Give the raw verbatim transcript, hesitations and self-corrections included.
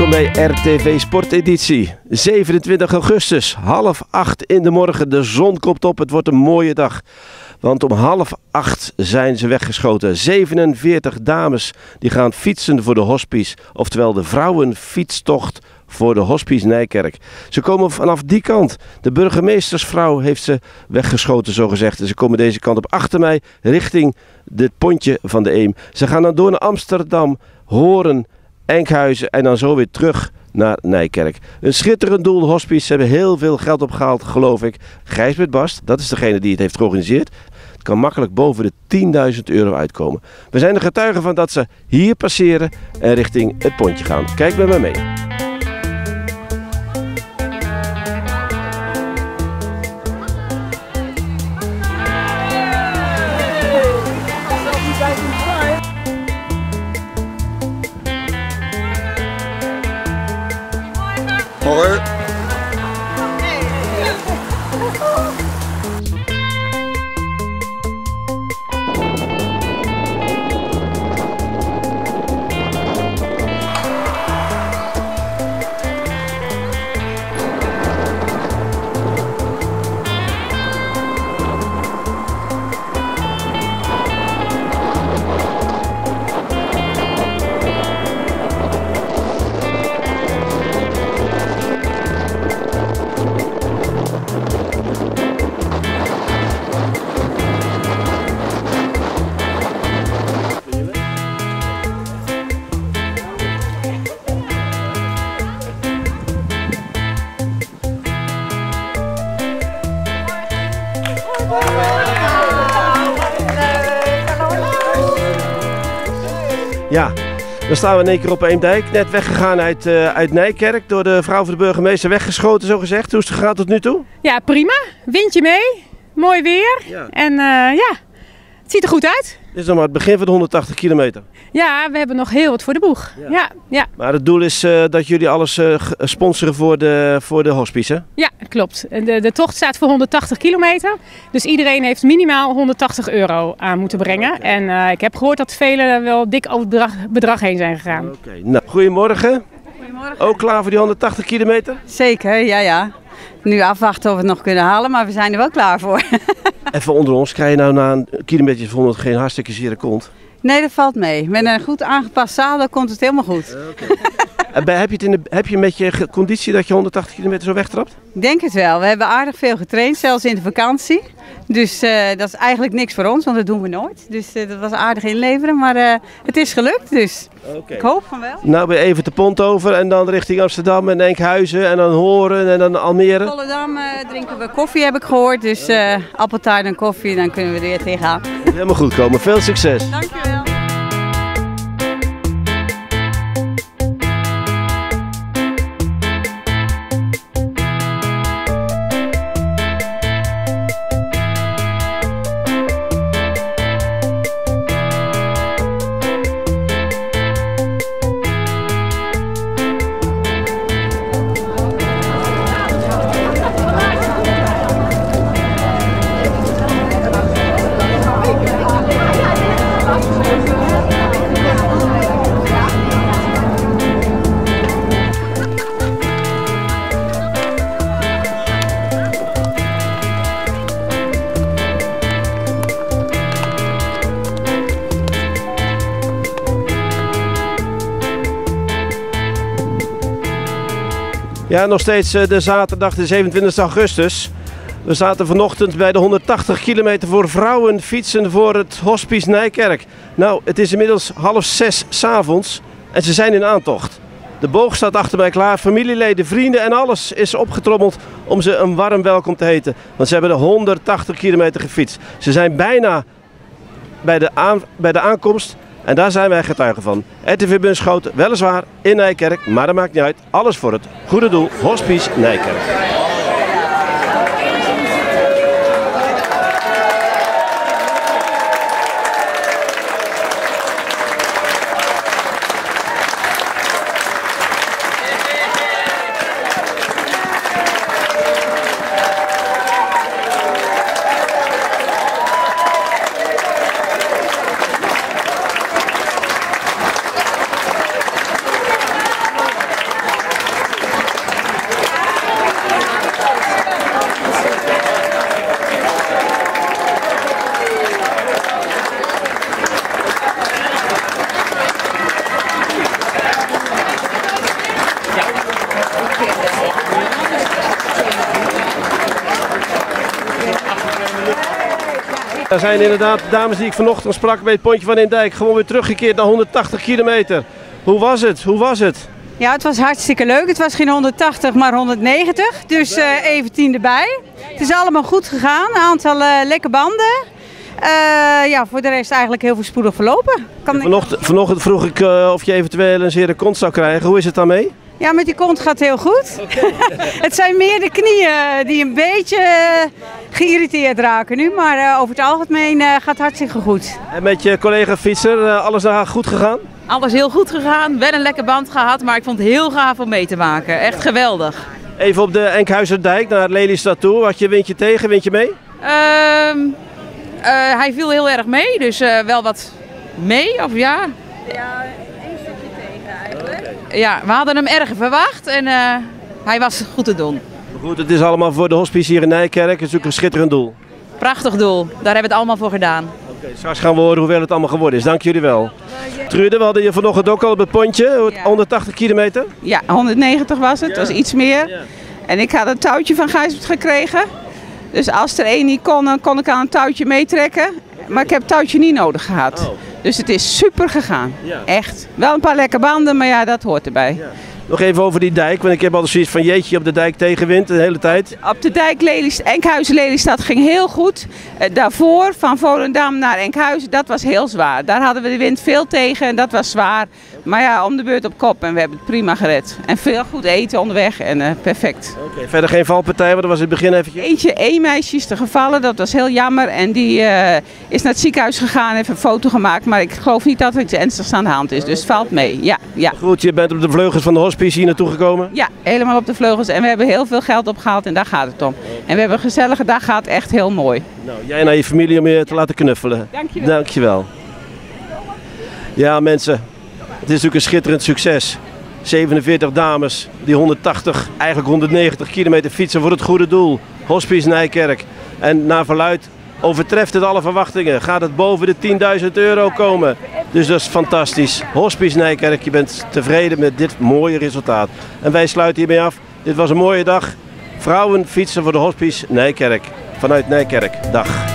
Welkom bij R T V Sporteditie. zevenentwintig augustus, half acht in de morgen. De zon komt op, het wordt een mooie dag. Want om half acht zijn ze weggeschoten. zevenenveertig dames die gaan fietsen voor de hospice. Oftewel de vrouwenfietstocht voor de hospice Nijkerk. Ze komen vanaf die kant. De burgemeestersvrouw heeft ze weggeschoten, zogezegd. En ze komen deze kant op achter mij richting het pontje van de Eem. Ze gaan dan door naar Amsterdam, Hoorn, Enkhuizen en dan zo weer terug naar Nijkerk. Een schitterend doel, de hospice. Ze hebben heel veel geld opgehaald, geloof ik. Gijsbert Bast, dat is degene die het heeft georganiseerd. Het kan makkelijk boven de tienduizend euro uitkomen. We zijn er getuigen van dat ze hier passeren en richting het pontje gaan. Kijk met mij mee. Hoi. Ja, dan staan we in één keer op Eemdijk. Net weggegaan uit, uh, uit Nijkerk. Door de vrouw van de burgemeester weggeschoten, zo gezegd. Hoe is het gegaan tot nu toe? Ja, prima. Windje mee. Mooi weer. Ja. En uh, ja, het ziet er goed uit. Dit is nog maar het begin van de honderdtachtig kilometer. Ja, we hebben nog heel wat voor de boeg. Ja. Ja, ja. Maar het doel is uh, dat jullie alles uh, sponsoren voor de, voor de hospice, hè? Ja, klopt. De, de tocht staat voor honderdtachtig kilometer. Dus iedereen heeft minimaal honderdtachtig euro aan moeten brengen. Okay. En uh, ik heb gehoord dat velen wel dik over het bedrag, bedrag heen zijn gegaan. Oké. Okay. Nou, goedemorgen. Goedemorgen. Ook klaar voor die honderdtachtig kilometer? Zeker, ja ja. Nu afwachten of we het nog kunnen halen, maar we zijn er wel klaar voor. Even onder ons, krijg je nou na een kilometer of honderd geen hartstikke zere kont? Nee, dat valt mee. Met een goed aangepast zadel komt het helemaal goed. Okay. heb, je het in de, heb je met je conditie dat je honderdtachtig kilometer zo wegtrapt? Ik denk het wel. We hebben aardig veel getraind, zelfs in de vakantie. Dus uh, dat is eigenlijk niks voor ons, want dat doen we nooit. Dus uh, dat was aardig inleveren, maar uh, het is gelukt. Dus okay. Ik hoop van wel. Nou, weer even de pont over en dan richting Amsterdam en Enkhuizen en dan Hoorn en dan Almere. Volendam uh, drinken we koffie, heb ik gehoord. Dus uh, appeltaart en koffie, dan kunnen we er weer tegenaan. Moet helemaal goed komen. Veel succes. Dankjewel. Ja, nog steeds de zaterdag de zevenentwintigste augustus. We zaten vanochtend bij de honderdtachtig kilometer voor vrouwen fietsen voor het hospice Nijkerk. Nou, het is inmiddels half zes 's avonds en ze zijn in aantocht. De boog staat achter mij klaar, familieleden, vrienden en alles is opgetrommeld om ze een warm welkom te heten. Want ze hebben de honderdtachtig kilometer gefietst. Ze zijn bijna bij de, aan, bij de aankomst. En daar zijn wij getuigen van. R T V Bunschoten, weliswaar in Nijkerk, maar dat maakt niet uit. Alles voor het goede doel, Hospice Nijkerk. Er zijn inderdaad dames die ik vanochtend sprak bij het pontje van Eemdijk. Gewoon weer teruggekeerd naar honderdtachtig kilometer. Hoe was het? Hoe was het? Ja, het was hartstikke leuk. Het was geen honderdtachtig, maar honderdnegentig. Dus uh, even tien erbij. Het is allemaal goed gegaan. Een aantal uh, lekke banden. Uh, ja, voor de rest eigenlijk heel voorspoedig verlopen. Kan vanochtend, vanochtend vroeg ik uh, of je eventueel een zere kont zou krijgen. Hoe is het daarmee? Ja, met die kont gaat het heel goed. Okay. Het zijn meer de knieën die een beetje uh, geïrriteerd raken nu. Maar uh, over het algemeen uh, gaat het hartstikke goed. En met je collega fietser, uh, alles daar goed gegaan? Alles heel goed gegaan. Wel een lekker band gehad, maar ik vond het heel gaaf om mee te maken. Echt geweldig. Even op de Enkhuizerdijk naar Lelystad toe. Had je windje tegen, windje mee? Uh, uh, hij viel heel erg mee, dus uh, wel wat mee, of ja? Ja, één stukje tegen eigenlijk. Okay. Ja, we hadden hem erg verwacht en uh, hij was goed te doen. Goed, het is allemaal voor de hospice hier in Nijkerk. Het is natuurlijk een schitterend doel. Prachtig doel, daar hebben we het allemaal voor gedaan. Okay, straks gaan we horen hoeveel het allemaal geworden is. Dank jullie wel. Trude, we hadden je vanochtend ook al op het pontje, ja. honderdtachtig kilometer. Ja, honderdnegentig was het, ja. Dat was iets meer. Ja. En ik had een touwtje van Gijsbert gekregen. Dus als er één niet kon, dan kon ik aan een touwtje meetrekken. Maar ik heb het touwtje niet nodig gehad. Oh. Dus het is super gegaan. Ja. Echt. Wel een paar lekke banden, maar ja, dat hoort erbij. Ja. Nog even over die dijk, want ik heb altijd zoiets van jeetje op de dijk tegenwind de hele tijd. Op de dijk Lelystad, Enkhuizen-Lelystad ging heel goed. Uh, daarvoor van Volendam naar Enkhuizen, dat was heel zwaar. Daar hadden we de wind veel tegen en dat was zwaar. Maar ja, om de beurt op kop en we hebben het prima gered. En veel goed eten onderweg en uh, perfect. Oké, okay, verder geen valpartij, want dat was in het begin eventjes. Eentje, één meisje is er gevallen, dat was heel jammer. En die uh, is naar het ziekenhuis gegaan en heeft een foto gemaakt. Maar ik geloof niet dat er iets ernstigs aan de hand is, dus het valt mee. Ja, ja. Goed, je bent op de vleugels van de hospice hier naartoe gekomen? Ja, helemaal op de vleugels en we hebben heel veel geld opgehaald en daar gaat het om. En we hebben een gezellige dag gehad, echt heel mooi. Nou, jij naar je familie om je te laten knuffelen. Dankjewel. Dankjewel. Ja mensen, het is natuurlijk een schitterend succes. zevenenveertig dames die honderdtachtig, eigenlijk honderdnegentig kilometer fietsen voor het goede doel. Hospice Nijkerk. En naar verluidt overtreft het alle verwachtingen. Gaat het boven de tienduizend euro komen. Dus dat is fantastisch. Hospice Nijkerk, je bent tevreden met dit mooie resultaat. En wij sluiten hiermee af. Dit was een mooie dag. Vrouwen fietsen voor de Hospice Nijkerk. Vanuit Nijkerk. Dag.